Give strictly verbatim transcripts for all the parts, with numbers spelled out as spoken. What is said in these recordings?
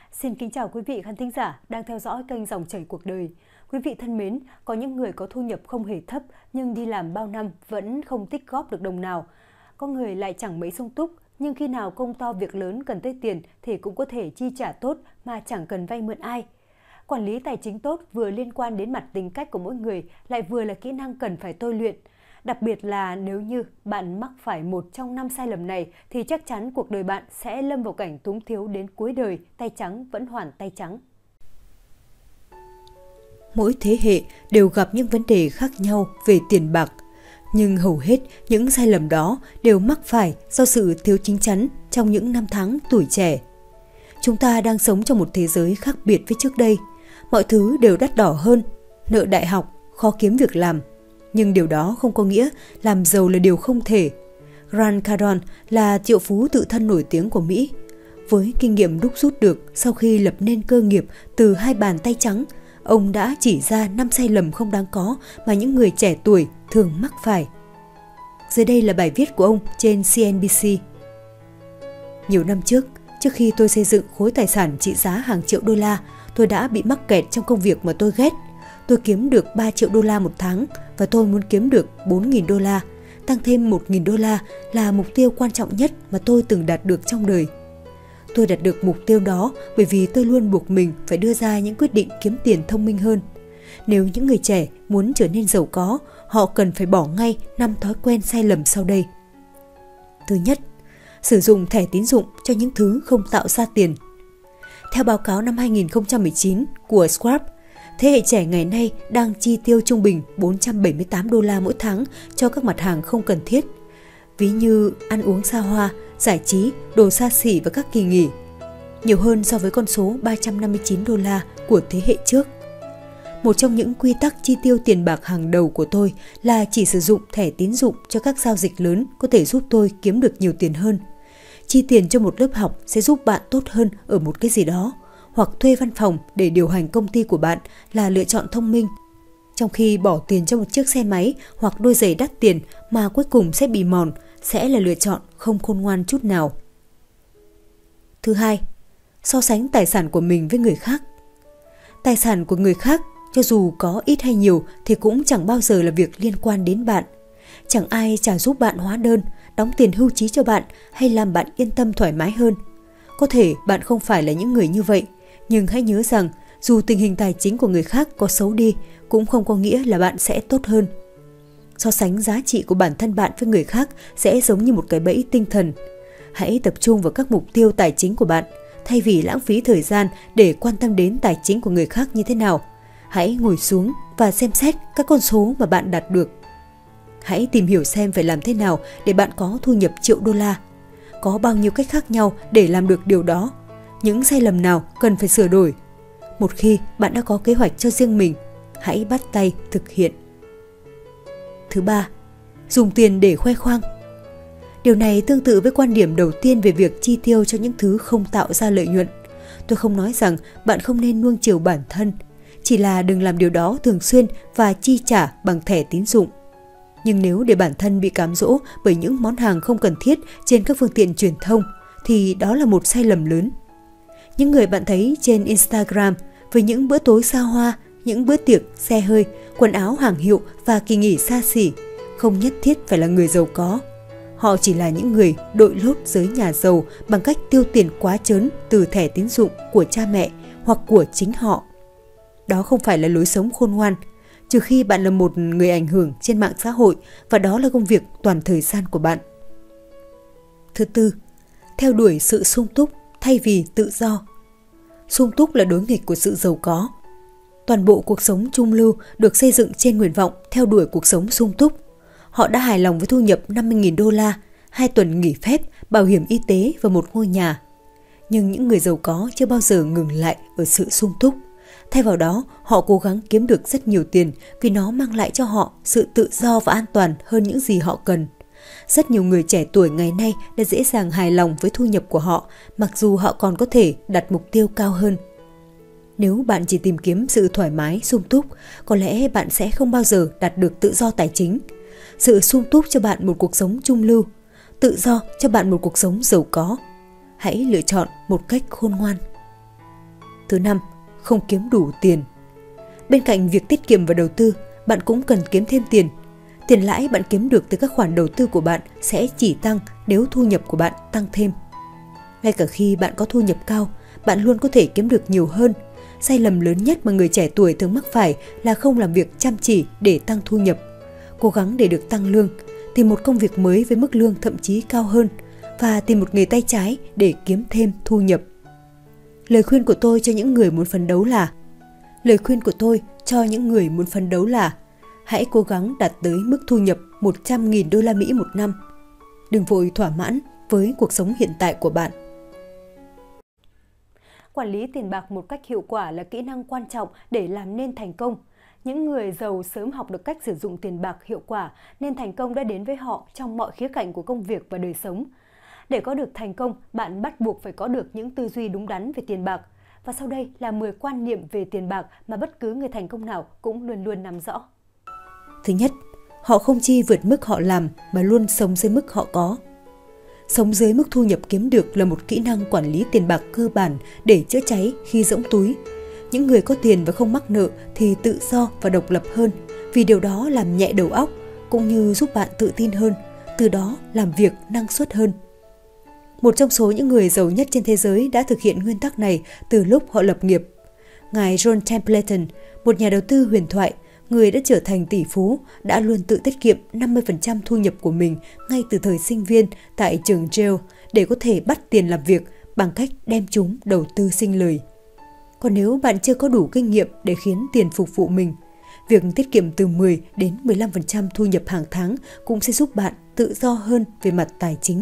Xin kính chào quý vị khán thính giả đang theo dõi kênh Dòng chảy cuộc đời. Quý vị thân mến, có những người có thu nhập không hề thấp nhưng đi làm bao năm vẫn không tích góp được đồng nào. Có người lại chẳng mấy sung túc, nhưng khi nào công to việc lớn cần tới tiền thì cũng có thể chi trả tốt mà chẳng cần vay mượn ai. Quản lý tài chính tốt vừa liên quan đến mặt tính cách của mỗi người, lại vừa là kỹ năng cần phải tôi luyện. Đặc biệt là nếu như bạn mắc phải một trong năm sai lầm này thì chắc chắn cuộc đời bạn sẽ lâm vào cảnh túng thiếu đến cuối đời, tay trắng vẫn hoàn tay trắng. Mỗi thế hệ đều gặp những vấn đề khác nhau về tiền bạc, nhưng hầu hết những sai lầm đó đều mắc phải do sự thiếu chín chắn trong những năm tháng tuổi trẻ. Chúng ta đang sống trong một thế giới khác biệt với trước đây. Mọi thứ đều đắt đỏ hơn, nợ đại học, khó kiếm việc làm. Nhưng điều đó không có nghĩa làm giàu là điều không thể. Grant Cardone là triệu phú tự thân nổi tiếng của Mỹ. Với kinh nghiệm đúc rút được sau khi lập nên cơ nghiệp từ hai bàn tay trắng, ông đã chỉ ra năm sai lầm không đáng có mà những người trẻ tuổi thường mắc phải. Dưới đây là bài viết của ông trên xê en bê xê. Nhiều năm trước, trước khi tôi xây dựng khối tài sản trị giá hàng triệu đô la, tôi đã bị mắc kẹt trong công việc mà tôi ghét. Tôi kiếm được ba triệu đô la một tháng và tôi muốn kiếm được bốn nghìn đô la. Tăng thêm một nghìn đô la là mục tiêu quan trọng nhất mà tôi từng đạt được trong đời. Tôi đạt được mục tiêu đó bởi vì tôi luôn buộc mình phải đưa ra những quyết định kiếm tiền thông minh hơn. Nếu những người trẻ muốn trở nên giàu có, họ cần phải bỏ ngay năm thói quen sai lầm sau đây. Thứ nhất, sử dụng thẻ tín dụng cho những thứ không tạo ra tiền. Theo báo cáo năm hai nghìn không trăm mười chín của Scrap, thế hệ trẻ ngày nay đang chi tiêu trung bình bốn trăm bảy mươi tám đô la mỗi tháng cho các mặt hàng không cần thiết, ví như ăn uống xa hoa, giải trí, đồ xa xỉ và các kỳ nghỉ, nhiều hơn so với con số ba trăm năm mươi chín đô la của thế hệ trước. Một trong những quy tắc chi tiêu tiền bạc hàng đầu của tôi là chỉ sử dụng thẻ tín dụng cho các giao dịch lớn có thể giúp tôi kiếm được nhiều tiền hơn. Chi tiền cho một lớp học sẽ giúp bạn tốt hơn ở một cái gì đó, hoặc thuê văn phòng để điều hành công ty của bạn là lựa chọn thông minh, trong khi bỏ tiền cho một chiếc xe máy hoặc đôi giày đắt tiền mà cuối cùng sẽ bị mòn sẽ là lựa chọn không khôn ngoan chút nào. Thứ hai, so sánh tài sản của mình với người khác. Tài sản của người khác, cho dù có ít hay nhiều thì cũng chẳng bao giờ là việc liên quan đến bạn. Chẳng ai trả giúp bạn hóa đơn, đóng tiền hưu trí cho bạn hay làm bạn yên tâm thoải mái hơn. Có thể bạn không phải là những người như vậy, nhưng hãy nhớ rằng dù tình hình tài chính của người khác có xấu đi cũng không có nghĩa là bạn sẽ tốt hơn. So sánh giá trị của bản thân bạn với người khác sẽ giống như một cái bẫy tinh thần. Hãy tập trung vào các mục tiêu tài chính của bạn, thay vì lãng phí thời gian để quan tâm đến tài chính của người khác như thế nào. Hãy ngồi xuống và xem xét các con số mà bạn đạt được. Hãy tìm hiểu xem phải làm thế nào để bạn có thu nhập triệu đô la. Có bao nhiêu cách khác nhau để làm được điều đó? Những sai lầm nào cần phải sửa đổi? Một khi bạn đã có kế hoạch cho riêng mình, hãy bắt tay thực hiện. Thứ ba, dùng tiền để khoe khoang. Điều này tương tự với quan điểm đầu tiên về việc chi tiêu cho những thứ không tạo ra lợi nhuận. Tôi không nói rằng bạn không nên nuông chiều bản thân, chỉ là đừng làm điều đó thường xuyên và chi trả bằng thẻ tín dụng. Nhưng nếu để bản thân bị cám dỗ bởi những món hàng không cần thiết trên các phương tiện truyền thông, thì đó là một sai lầm lớn. Những người bạn thấy trên Instagram với những bữa tối xa hoa, những bữa tiệc, xe hơi, quần áo hàng hiệu và kỳ nghỉ xa xỉ không nhất thiết phải là người giàu có. Họ chỉ là những người đội lốt giới nhà giàu bằng cách tiêu tiền quá trớn từ thẻ tín dụng của cha mẹ hoặc của chính họ. Đó không phải là lối sống khôn ngoan, trừ khi bạn là một người ảnh hưởng trên mạng xã hội và đó là công việc toàn thời gian của bạn. Thứ tư, theo đuổi sự sung túc thay vì tự do. Sung túc là đối nghịch của sự giàu có. Toàn bộ cuộc sống trung lưu được xây dựng trên nguyện vọng theo đuổi cuộc sống sung túc. Họ đã hài lòng với thu nhập năm mươi nghìn đô la, hai tuần nghỉ phép, bảo hiểm y tế và một ngôi nhà. Nhưng những người giàu có chưa bao giờ ngừng lại ở sự sung túc. Thay vào đó, họ cố gắng kiếm được rất nhiều tiền vì nó mang lại cho họ sự tự do và an toàn hơn những gì họ cần. Rất nhiều người trẻ tuổi ngày nay đã dễ dàng hài lòng với thu nhập của họ, mặc dù họ còn có thể đặt mục tiêu cao hơn. Nếu bạn chỉ tìm kiếm sự thoải mái, sung túc, có lẽ bạn sẽ không bao giờ đạt được tự do tài chính. Sự sung túc cho bạn một cuộc sống trung lưu, tự do cho bạn một cuộc sống giàu có. Hãy lựa chọn một cách khôn ngoan. Thứ năm, không kiếm đủ tiền. Bên cạnh việc tiết kiệm và đầu tư, bạn cũng cần kiếm thêm tiền. Tiền lãi bạn kiếm được từ các khoản đầu tư của bạn sẽ chỉ tăng nếu thu nhập của bạn tăng thêm. Ngay cả khi bạn có thu nhập cao, bạn luôn có thể kiếm được nhiều hơn. Sai lầm lớn nhất mà người trẻ tuổi thường mắc phải là không làm việc chăm chỉ để tăng thu nhập, cố gắng để được tăng lương, tìm một công việc mới với mức lương thậm chí cao hơn và tìm một nghề tay trái để kiếm thêm thu nhập. Lời khuyên của tôi cho những người muốn phấn đấu là Lời khuyên của tôi cho những người muốn phấn đấu là hãy cố gắng đạt tới mức thu nhập một trăm nghìn đô la Mỹ một năm. Đừng vội thỏa mãn với cuộc sống hiện tại của bạn. Quản lý tiền bạc một cách hiệu quả là kỹ năng quan trọng để làm nên thành công. Những người giàu sớm học được cách sử dụng tiền bạc hiệu quả nên thành công đã đến với họ trong mọi khía cạnh của công việc và đời sống. Để có được thành công, bạn bắt buộc phải có được những tư duy đúng đắn về tiền bạc. Và sau đây là mười quan niệm về tiền bạc mà bất cứ người thành công nào cũng luôn luôn nắm rõ. Thứ nhất, họ không chi vượt mức họ làm mà luôn sống dưới mức họ có. Sống dưới mức thu nhập kiếm được là một kỹ năng quản lý tiền bạc cơ bản để chữa cháy khi rỗng túi. Những người có tiền và không mắc nợ thì tự do và độc lập hơn, vì điều đó làm nhẹ đầu óc cũng như giúp bạn tự tin hơn, từ đó làm việc năng suất hơn. Một trong số những người giàu nhất trên thế giới đã thực hiện nguyên tắc này từ lúc họ lập nghiệp. Ngài John Templeton, một nhà đầu tư huyền thoại, người đã trở thành tỷ phú, đã luôn tự tiết kiệm năm mươi phần trăm thu nhập của mình ngay từ thời sinh viên tại trường Yale để có thể bắt tiền làm việc bằng cách đem chúng đầu tư sinh lời. Còn nếu bạn chưa có đủ kinh nghiệm để khiến tiền phục vụ mình, việc tiết kiệm từ mười đến mười lăm phần trăm thu nhập hàng tháng cũng sẽ giúp bạn tự do hơn về mặt tài chính.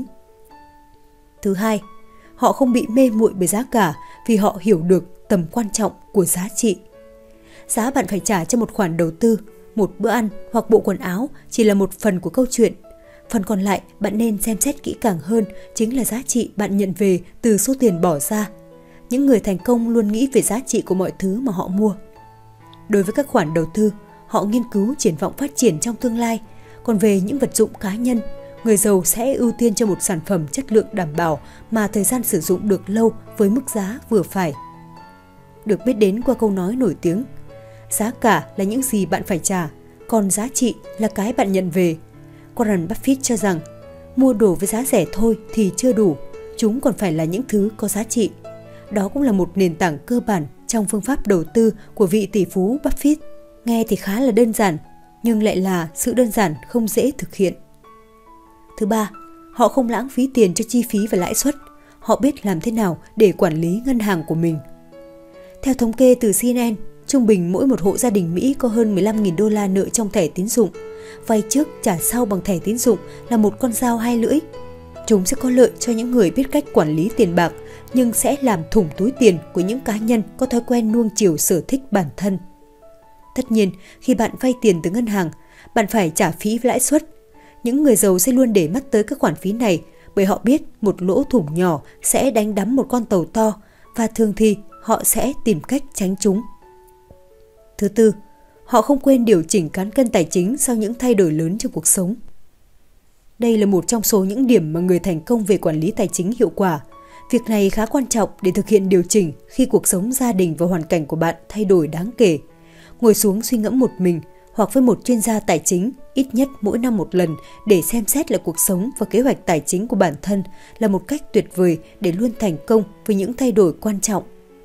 Thứ hai, họ không bị mê muội bởi giá cả vì họ hiểu được tầm quan trọng của giá trị. Giá bạn phải trả cho một khoản đầu tư, một bữa ăn hoặc bộ quần áo chỉ là một phần của câu chuyện. Phần còn lại bạn nên xem xét kỹ càng hơn chính là giá trị bạn nhận về từ số tiền bỏ ra. Những người thành công luôn nghĩ về giá trị của mọi thứ mà họ mua. Đối với các khoản đầu tư, họ nghiên cứu triển vọng phát triển trong tương lai. Còn về những vật dụng cá nhân, người giàu sẽ ưu tiên cho một sản phẩm chất lượng đảm bảo mà thời gian sử dụng được lâu với mức giá vừa phải. Được biết đến qua câu nói nổi tiếng, giá cả là những gì bạn phải trả, còn giá trị là cái bạn nhận về. Warren Buffett cho rằng, mua đồ với giá rẻ thôi thì chưa đủ, chúng còn phải là những thứ có giá trị. Đó cũng là một nền tảng cơ bản trong phương pháp đầu tư của vị tỷ phú Buffett. Nghe thì khá là đơn giản, nhưng lại là sự đơn giản không dễ thực hiện. Thứ ba, họ không lãng phí tiền cho chi phí và lãi suất. Họ biết làm thế nào để quản lý ngân hàng của mình. Theo thống kê từ xê en en, trung bình mỗi một hộ gia đình Mỹ có hơn mười lăm nghìn đô la nợ trong thẻ tín dụng. Vay trước trả sau bằng thẻ tín dụng là một con dao hai lưỡi. Chúng sẽ có lợi cho những người biết cách quản lý tiền bạc, nhưng sẽ làm thủng túi tiền của những cá nhân có thói quen nuông chiều sở thích bản thân. Tất nhiên, khi bạn vay tiền từ ngân hàng, bạn phải trả phí với lãi suất. Những người giàu sẽ luôn để mắt tới các khoản phí này bởi họ biết một lỗ thủng nhỏ sẽ đánh đắm một con tàu to và thường thì họ sẽ tìm cách tránh chúng. Thứ tư, họ không quên điều chỉnh cán cân tài chính sau những thay đổi lớn trong cuộc sống. Đây là một trong số những điểm mà người thành công về quản lý tài chính hiệu quả. Việc này khá quan trọng để thực hiện điều chỉnh khi cuộc sống gia đình và hoàn cảnh của bạn thay đổi đáng kể. Ngồi xuống suy ngẫm một mình hoặc với một chuyên gia tài chính ít nhất mỗi năm một lần để xem xét lại cuộc sống và kế hoạch tài chính của bản thân là một cách tuyệt vời để luôn thành công với những thay đổi quan trọng.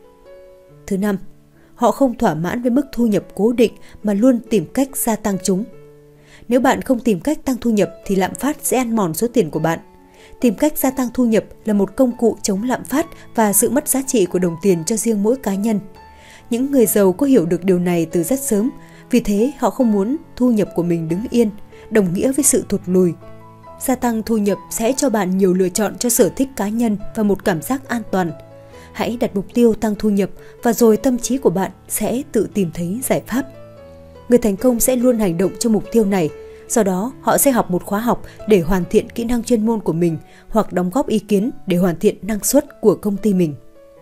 Thứ năm, họ không thỏa mãn với mức thu nhập cố định mà luôn tìm cách gia tăng chúng. Nếu bạn không tìm cách tăng thu nhập thì lạm phát sẽ ăn mòn số tiền của bạn. Tìm cách gia tăng thu nhập là một công cụ chống lạm phát và sự mất giá trị của đồng tiền cho riêng mỗi cá nhân. Những người giàu có hiểu được điều này từ rất sớm, vì thế họ không muốn thu nhập của mình đứng yên, đồng nghĩa với sự thụt lùi. Gia tăng thu nhập sẽ cho bạn nhiều lựa chọn cho sở thích cá nhân và một cảm giác an toàn. Hãy đặt mục tiêu tăng thu nhập và rồi tâm trí của bạn sẽ tự tìm thấy giải pháp. Người thành công sẽ luôn hành động cho mục tiêu này, do đó họ sẽ học một khóa học để hoàn thiện kỹ năng chuyên môn của mình hoặc đóng góp ý kiến để hoàn thiện năng suất của công ty mình.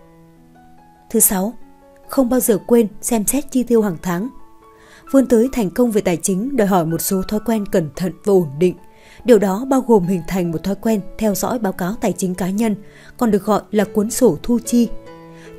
Thứ sáu, không bao giờ quên xem xét chi tiêu hàng tháng. Vươn tới thành công về tài chính đòi hỏi một số thói quen cẩn thận và ổn định. Điều đó bao gồm hình thành một thói quen theo dõi báo cáo tài chính cá nhân, còn được gọi là cuốn sổ thu chi.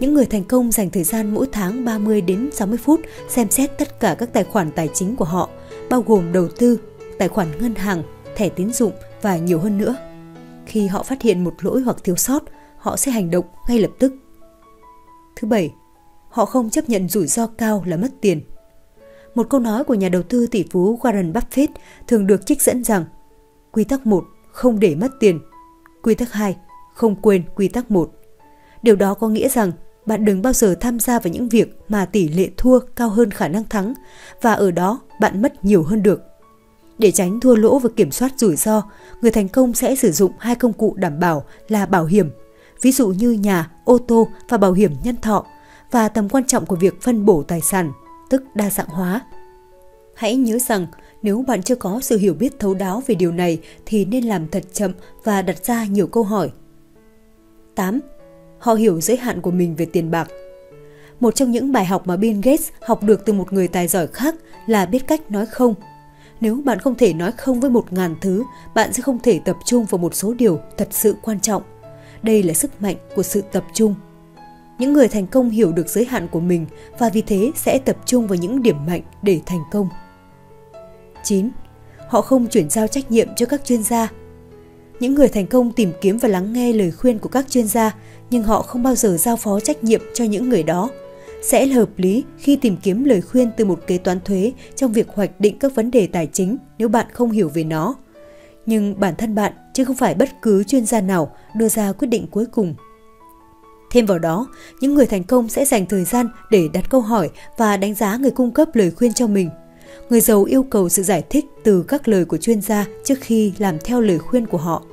Những người thành công dành thời gian mỗi tháng ba mươi đến sáu mươi phút xem xét tất cả các tài khoản tài chính của họ, bao gồm đầu tư, tài khoản ngân hàng, thẻ tín dụng và nhiều hơn nữa. Khi họ phát hiện một lỗi hoặc thiếu sót, họ sẽ hành động ngay lập tức. Thứ bảy, họ không chấp nhận rủi ro cao là mất tiền. Một câu nói của nhà đầu tư tỷ phú Warren Buffett thường được trích dẫn rằng: quy tắc một, không để mất tiền. Quy tắc hai, không quên quy tắc một. Điều đó có nghĩa rằng bạn đừng bao giờ tham gia vào những việc mà tỷ lệ thua cao hơn khả năng thắng, và ở đó bạn mất nhiều hơn được. Để tránh thua lỗ và kiểm soát rủi ro, người thành công sẽ sử dụng hai công cụ đảm bảo là bảo hiểm, ví dụ như nhà, ô tô và bảo hiểm nhân thọ, và tầm quan trọng của việc phân bổ tài sản, tức đa dạng hóa. Hãy nhớ rằng nếu bạn chưa có sự hiểu biết thấu đáo về điều này thì nên làm thật chậm và đặt ra nhiều câu hỏi. tám. Họ hiểu giới hạn của mình về tiền bạc. Một trong những bài học mà Bill Gates học được từ một người tài giỏi khác là biết cách nói không. Nếu bạn không thể nói không với một ngàn thứ, bạn sẽ không thể tập trung vào một số điều thật sự quan trọng. Đây là sức mạnh của sự tập trung. Những người thành công hiểu được giới hạn của mình và vì thế sẽ tập trung vào những điểm mạnh để thành công. chín. Họ không chuyển giao trách nhiệm cho các chuyên gia. Những người thành công tìm kiếm và lắng nghe lời khuyên của các chuyên gia, nhưng họ không bao giờ giao phó trách nhiệm cho những người đó. Sẽ là hợp lý khi tìm kiếm lời khuyên từ một kế toán thuế trong việc hoạch định các vấn đề tài chính nếu bạn không hiểu về nó. Nhưng bản thân bạn, chứ không phải bất cứ chuyên gia nào, đưa ra quyết định cuối cùng. Thêm vào đó, những người thành công sẽ dành thời gian để đặt câu hỏi và đánh giá người cung cấp lời khuyên cho mình. Người giàu yêu cầu sự giải thích từ các lời của chuyên gia trước khi làm theo lời khuyên của họ.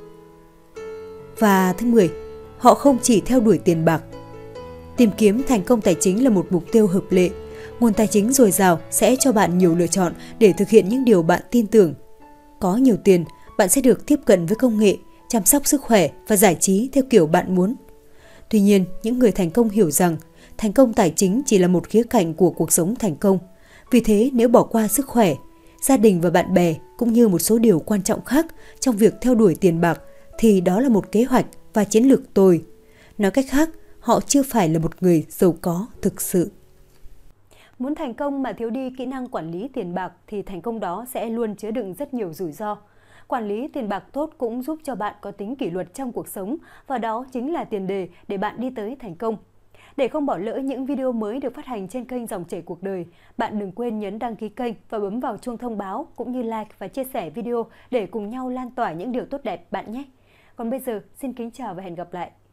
Và thứ mười, họ không chỉ theo đuổi tiền bạc. Tìm kiếm thành công tài chính là một mục tiêu hợp lệ. Nguồn tài chính dồi dào sẽ cho bạn nhiều lựa chọn để thực hiện những điều bạn tin tưởng. Có nhiều tiền, bạn sẽ được tiếp cận với công nghệ, chăm sóc sức khỏe và giải trí theo kiểu bạn muốn. Tuy nhiên, những người thành công hiểu rằng thành công tài chính chỉ là một khía cạnh của cuộc sống thành công. Vì thế, nếu bỏ qua sức khỏe, gia đình và bạn bè cũng như một số điều quan trọng khác trong việc theo đuổi tiền bạc, thì đó là một kế hoạch và chiến lược tồi. Nói cách khác, họ chưa phải là một người giàu có thực sự. Muốn thành công mà thiếu đi kỹ năng quản lý tiền bạc thì thành công đó sẽ luôn chứa đựng rất nhiều rủi ro. Quản lý tiền bạc tốt cũng giúp cho bạn có tính kỷ luật trong cuộc sống, và đó chính là tiền đề để bạn đi tới thành công. Để không bỏ lỡ những video mới được phát hành trên kênh Dòng chảy cuộc đời, bạn đừng quên nhấn đăng ký kênh và bấm vào chuông thông báo, cũng như like và chia sẻ video để cùng nhau lan tỏa những điều tốt đẹp bạn nhé. Còn bây giờ, xin kính chào và hẹn gặp lại.